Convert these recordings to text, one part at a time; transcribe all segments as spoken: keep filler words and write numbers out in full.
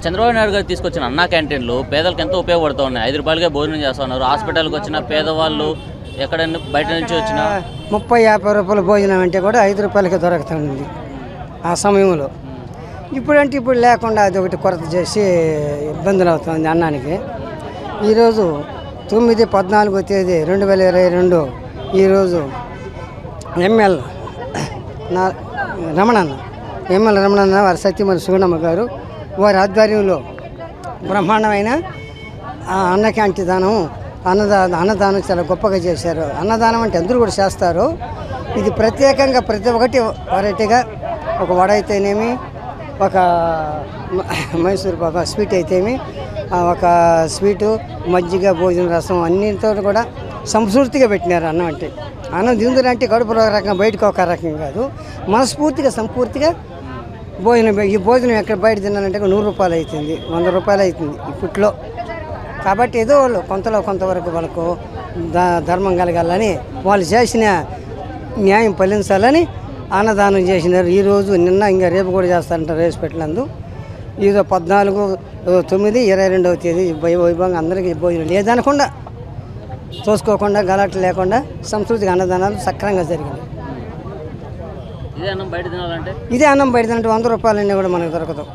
చంద్రబాబు నాయుడు గారు తీసుకొచ్చిన అన్నా క్యాంటీన్లు పేదలకు ఎంతో ఉపయోగపడుతూ ఉన్నాయి. ఐదు రూపాయలకే భోజనం చేస్తున్నారు. హాస్పిటల్కి వచ్చిన పేదవాళ్ళు ఎక్కడైనా బయట నుంచి వచ్చిన ముప్పై యాభై రూపాయల భోజనం అంటే కూడా ఐదు రూపాయలకి దొరుకుతుంది ఆ సమయంలో. ఇప్పుడంటే ఇప్పుడు లేకుండా అది ఒకటి కొరత చేసి ఇబ్బందులు అవుతుంది అన్నానికి. ఈరోజు తొమ్మిది పద్నాలుగో తేదీ రెండు వేల ఇరవై రెండు ఈరోజు ఎమ్మెల్ నా రమణన్న ఎమ్మెల్ రమణన్న వారి సత్యమణి సుగుణమ్మ గారు వారి ఆధ్వర్యంలో బ్రహ్మాండమైన అన్న క్యాంటీన్ దానం అన్నదానం అన్నదానం చాలా గొప్పగా చేశారు. అన్నదానం అంటే అందరూ కూడా చేస్తారు. ఇది ప్రత్యేకంగా ప్రతి ఒక్కటి వెరైటీగా ఒక వడ అయితేనేమి, ఒక మైసూర్ పాక స్వీట్ అయితేమి, ఒక స్వీటు మజ్జిగ భోజన రసం అన్నింటితో కూడా సంస్కృతిగా పెట్టినారు. అన్నం అంటే అన్నం తిందురంటే కడుపులో ఒక రకంగా బయటకు ఒక రకం కాదు, మనస్ఫూర్తిగా సంపూర్తిగా భోజనం. ఈ భోజనం ఎక్కడ బయట తిన్నానంటే నూరు రూపాయలు అవుతుంది, వంద రూపాయలు అవుతుంది ఇప్పట్లో. కాబట్టి ఏదో వాళ్ళు కొంతలో కొంతవరకు వాళ్ళకు ధర్మం కలగాలని వాళ్ళు చేసిన న్యాయం ఫలించాలని అన్నదానం చేసినారు. ఈరోజు నిన్న ఇంకా రేపు కూడా చేస్తారంటారు రేసు పెట్టినందు. ఈరోజు పద్నాలుగు తొమ్మిది ఇరవై రెండవ తేదీ వైభవంగా అందరికీ భోజనం లేదనకుండా చూసుకోకుండా గలాట్లు లేకుండా సంస్కృతిక అన్నదానాలు సక్రమంగా జరిగినాయి. ఇదే అన్నం బయట తినాలంటే ఇదే అన్నం బయట తినంటే వంద రూపాయలన్నీ కూడా మనకు దొరకదు.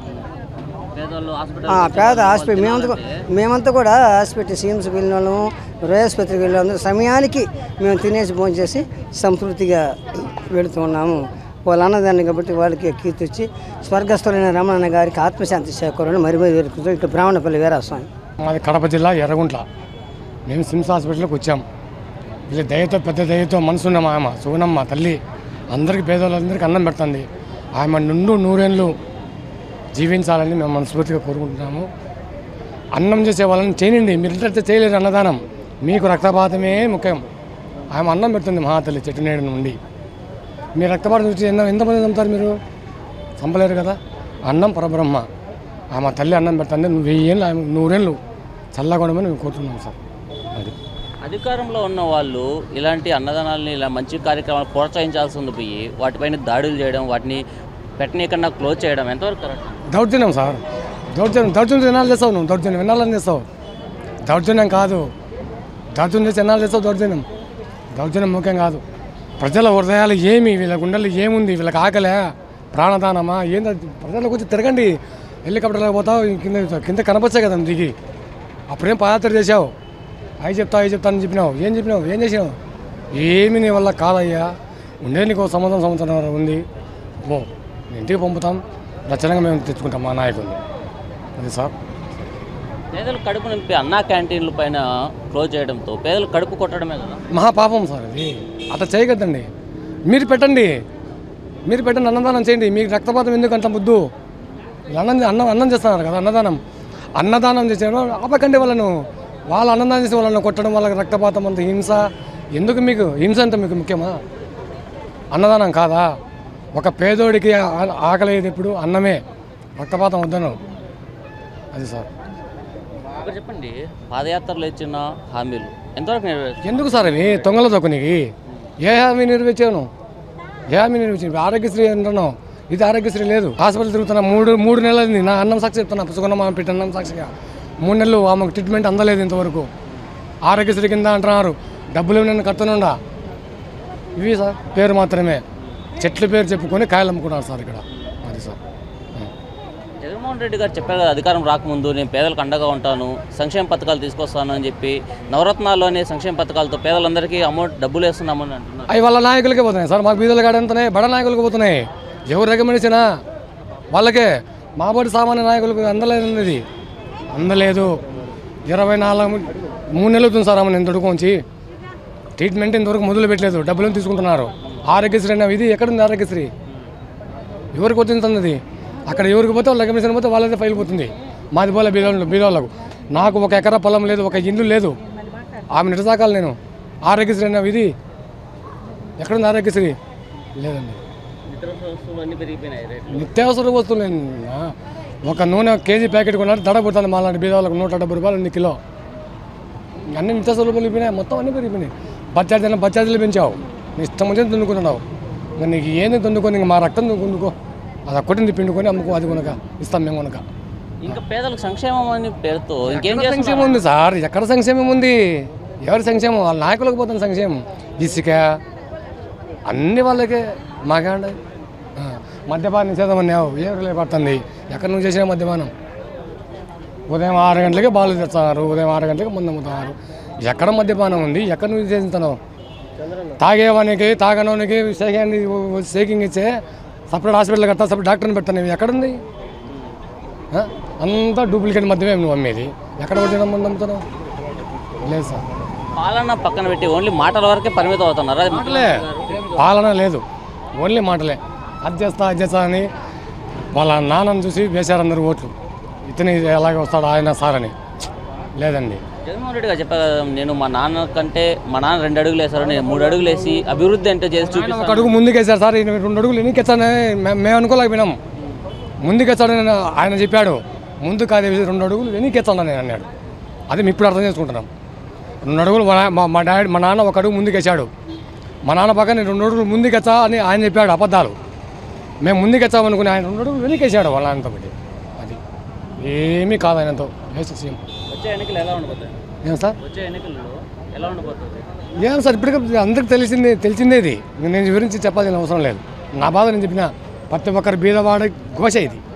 పేద హాస్పిటల్ మేమంతా మేమంతా కూడా హాస్పిటల్ సీఎంస్కి వెళ్ళిన వాళ్ళము, ఆసుపత్రికి వెళ్ళిన వాళ్ళము సమయానికి మేము తినేసి భోజనం చేసి సంతృప్తిగా వెళుతూ ఉన్నాము. వాళ్ళ అన్నదాన్ని కాబట్టి వాళ్ళకి కీర్తి వచ్చి స్వర్గస్థులైన రమణ గారికి ఆత్మశాంతి చేకూరని మరి మరి వేరుకుంటాం. ఇటు బ్రాహ్మణపల్లి వీరాస్వామి. మాది కడప జిల్లా ఎర్రగుంట్ల. మేము సిమ్స్ హాస్పిటల్కి వచ్చాం. వీళ్ళ దయతో పెద్ద దయతో మనసున్న మా ఆమె సుగుణమ్మ తల్లి అందరికీ పేదవాళ్ళందరికీ అన్నం పెడుతుంది. ఆమె నుండు నూరేళ్ళు జీవించాలని మేము మనస్ఫూర్తిగా కోరుకుంటున్నాము. అన్నం చేసే వాళ్ళని చేయండి, మీరు ఇంత చేయలేరు అన్నదానం. మీకు రక్తపాతమే ముఖ్యం. ఆమె అన్నం పెడుతుంది మహాతల్లి చెట్టు నేడు నుండి. మీరు రక్తపాతం చూసి ఎన్నో ఎంతమంది చంపుతారు? మీరు చంపలేరు కదా. అన్నం పరబ్రహ్మ. ఆమె తల్లి అన్నం పెడుతుంది. నువ్వు వెయ్యి ఏళ్ళు ఆమె నూరేళ్ళు చల్లగొడమని మేము కోరుతున్నాం సార్. అది అధికారంలో ఉన్న వాళ్ళు ఇలాంటి అన్నదానాలని ఇలా మంచి కార్యక్రమాలు ప్రోత్సహించాల్సి ఉంది పోయి వాటిపైన దాడులు చేయడం, వాటిని పెట్టనీకన్నా క్లోజ్ చేయడం ఎంతవరకు కరెక్ట్? దౌర్జన్యం సార్. దౌర్జన్యం దౌర్జన్యం ఎన్నాళ్ళు చేస్తావు నువ్వు? దౌర్జన్యం ఎన్నాళ్ళని చేస్తావు? దౌర్జన్యం కాదు. దౌర్జన్యం చేసి ఎన్నాళ్ళు చేస్తావు? దౌర్జన్యం దౌర్జన్యం ముఖ్యం కాదు. ప్రజల హృదయాలు ఏమి, వీళ్ళ గుండెలు ఏముంది, వీళ్ళకి ఆకలే ప్రాణదానమా ఏంది? ప్రజలకు వచ్చి తిరగండి. హెలికాప్టర్లో పోతావు, కింద కింద కనపచ్చాయి కదా దిగి. అప్పుడేం పాదయాత్ర చేసావు, అవి చెప్తావు అవి చెప్తానని చెప్పినావు. ఏం చెప్పినావు? ఏం చేసినావు? ఏమి నీ వల్ల కాదయ్యా. ఉండే నీకు సంవత్సరం సంవత్సరం ఉంది. ఓ ఇంటికి పంపుతాం, రచనగా మేము తెచ్చుకుంటాం మా నాయకుడిని. అది సార్. పేదలు కడుపు నింపి అన్నా క్యాంటీన్ల పైన క్లోజ్ చేయడంతో పేదలు కడుపు కొట్టడమే కదా మహాపాపం సార్. అది అట్లా చేయగద్దండి. మీరు పెట్టండి, మీరు పెట్టండి, అన్నదానం చేయండి. మీకు రక్తపాతం ఎందుకు అంత ముద్దు? అన్నం అన్నం అన్నం చేస్తున్నారు కదా అన్నదానం. అన్నదానం చేసేవాళ్ళు ఆపకండి వాళ్ళను. వాళ్ళు అన్నదానం చేసే వాళ్ళని కొట్టడం, వాళ్ళకి రక్తపాతం అంత హింస ఎందుకు? మీకు హింస అంత మీకు ముఖ్యమా? అన్నదానం కాదా? ఒక పేదోడికి ఆకలి అయ్యేది ఇప్పుడు అన్నమే. రక్తపాతం వద్దను. అది సార్. ఒకటి చెప్పండి, పాదయాత్రలో ఇచ్చిన హామీలు ఎంతవరకు నెరవేర్చారు? ఎందుకు సార్ అవి తొంగల దొక్కనికి? ఏ హామీ నెరవేర్చాను? ఏ హామీ నెరవేర్చాను? ఆరోగ్యశ్రీ అంటున్నావు, ఇది ఆరోగ్యశ్రీ లేదు. హాస్పిటల్ తిరుగుతున్నా మూడు మూడు నెలలది. నా అన్నం సాక్షి చెప్తున్నా, పుసుకున్న పెట్టి అన్నం సాక్షిగా మూడు నెలలు ఆమెకు ట్రీట్మెంట్ అందలేదు ఇంతవరకు. ఆరోగ్యశ్రీ కింద అంటున్నారు, డబ్బులు నేను కడుతున్నా. ఇవి సార్ పేరు మాత్రమే. చెట్ల పేరు చెప్పుకొని కాయలు అమ్ముకున్నారు సార్ ఇక్కడ. అది సార్. జగన్మోహన్ రెడ్డి గారు చెప్పారు కదా, అధికారం రాకముందు నేను పేదలకు అండగా ఉంటాను, సంక్షేమ పథకాలు తీసుకొస్తాను అని చెప్పి నవరత్నాల్లోనే సంక్షేమ పథకాలతో పేదలందరికీ అమౌంట్ డబ్బులు వేస్తున్నామని అంటున్నారు. అవి వాళ్ళ నాయకులకే పోతున్నాయి సార్. మాకు బీదలు కాడంతున్నాయి, బడ నాయకులకు పోతున్నాయి. ఎవరు రికమెండేషనా వాళ్ళకే. మాబడి సామాన్య నాయకులకు అందలేదన్నది అందలేదు. ఇరవై నాలుగు మూడు నెలలు అవుతుంది సార్ ఆమె నేను తొడుకోంచి. ట్రీట్మెంట్ ఇంతవరకు మొదలు పెట్టలేదు, డబ్బులు తీసుకుంటున్నారు. ఆరోగ్యశ్రీ అన్న ఇది ఎక్కడుంది? ఆరోగ్యశ్రీ ఎవరికి వచ్చింది? అక్కడ ఎవరికి పోతే వాళ్ళ రికమెండేషన్ పోతే వాళ్ళదే ఫైల్ పోతుంది. మాది పోలే బీదోళ్ళు బీదోళ్ళకు. నాకు ఒక ఎకరా పొలం లేదు, ఒక ఇల్లు లేదు. ఆమె నిరసాకాలు నేను. ఆరోగ్యశ్రీ అన్న ఇది ఎక్కడుంది? ఆరోగ్యశ్రీ లేదండి. నిత్యావసర వస్తువులు ఒక నూనె కేజీ ప్యాకెట్ కొన్నాడు దడ పుడుతుంది. మాలాంటి బీదవాళ్ళకు నూట డెబ్బై రూపాయలు అన్ని కిలో. అన్ని నిత్యావసర రూపాయలు పెరిగిపోయినాయి, మొత్తం అన్నీ పెరిగిపోయినాయి. బచ్చాజీలు బచ్చాజీలు పెంచావు, నీ ఇష్టం వచ్చింది దున్నుకుంటున్నావు. నీకు ఏంది దున్నుకొని, మా రక్తం దున్నుకో, అది కొట్టింది పిండుకొని అమ్ముకో, అది కొనక ఇస్తాం మేము కొనక. ఇంకా పేదలకు సంక్షేమం అని పేరుతో ఇంకేం ఎక్కడ చేస్తున్నారు? సంక్షేమం ఉంది సార్? ఎక్కడ సంక్షేమం ఉంది? ఎవరి సంక్షేమం? వాళ్ళ నాయకులకు పోతుంది సంక్షేమం. ఇసుక అన్ని వాళ్ళకే మాకండి. మద్యపాన నిషేధం అన్నావు, ఏ పడుతుంది? ఎక్కడి నుంచి చేసిన మద్యపానం? ఉదయం ఆరు గంటలకే బాలు తెస్తున్నారు, ఉదయం ఆరు గంటలకి ముందు అమ్ముతున్నారు. ఎక్కడ మద్యపానం ఉంది? ఎక్కడి నుంచి చేస్తున్నావు? తాగేవానికి తాగనోనికి షేకింగ్ షేకింగ్ ఇచ్చే సపరేట్ హాస్పిటల్ కడతా, సపరేట్ డాక్టర్ని పెడతాను. ఎక్కడుంది? అంతా డూప్లికేట్ మద్యమే నువ్వు అమ్మేది. ఎక్కడ పడిన ముందు అమ్ముతున్నావు? లేదు సార్. పాలన పక్కన పెట్టి ఓన్లీ మాటల వరకే పరిమితం అవుతున్నారు. అది మాటలే, పాలన లేదు, ఓన్లీ మాటలే. అది చేస్తా అది చేస్తా అని వాళ్ళ నాన్నని చూసి వేశారు అందరు ఓట్లు. ఇతని ఎలాగ వస్తాడు ఆయన సార్ అని. లేదండి. జగన్మోహన్ రెడ్డి గారు చెప్పారు కదా, నేను మా నాన్న కంటే మా నాన్న రెండు అడుగులు వేశారు, నేను మూడు అడుగులు వేసి అభివృద్ధి అంటే చేసి ఆయన చూపిస్తాను. ఒక అడుగు ముందుకు వేశారు సార్. ఈయన రెండు అడుగులు ఎన్నికి వచ్చానని మేము అనుకోలేకపోయినాం. ముందుకు వచ్చాడని ఆయన చెప్పాడు. ముందు కాదు రెండు అడుగులు వెనక్కి ఎత్తాడని అన్నాడు. అది మేము ఇప్పుడు అర్థం చేసుకుంటున్నాం. రెండు అడుగులు మా మా డాడీ మా నాన్న ఒక అడుగు ముందుకు వేసాడు. మా నాన్న పక్కన నేను రెండు అడుగులు ముందుకు ఎచ్చా అని ఆయన చెప్పాడు. అబద్ధాలు. మేము ముందుకు ఎచ్చామనుకుని ఆయన రెండు అడుగులు వెనక్కి వేసాడు వాళ్ళ ఆయనతో బట్టి. అది ఏమీ కాదు ఆయనతో. Waste CM. వచ్చే ఎన్నికలు ఎలా ఉండబోతాయి? ఏం సార్? వచ్చే ఎన్నికల్లో ఎలా ఉండబోతుంది? ఏం సార్ ఇప్పటికీ అందరికి తెలిసిందే తెలిసిందే ఇది. నేను వివరించి చెప్పాల్సిన అవసరం లేదు. నా బాధ నేను చెప్పిన ప్రతి ఒక్కరి బీదవాడి ఘోష ఇది.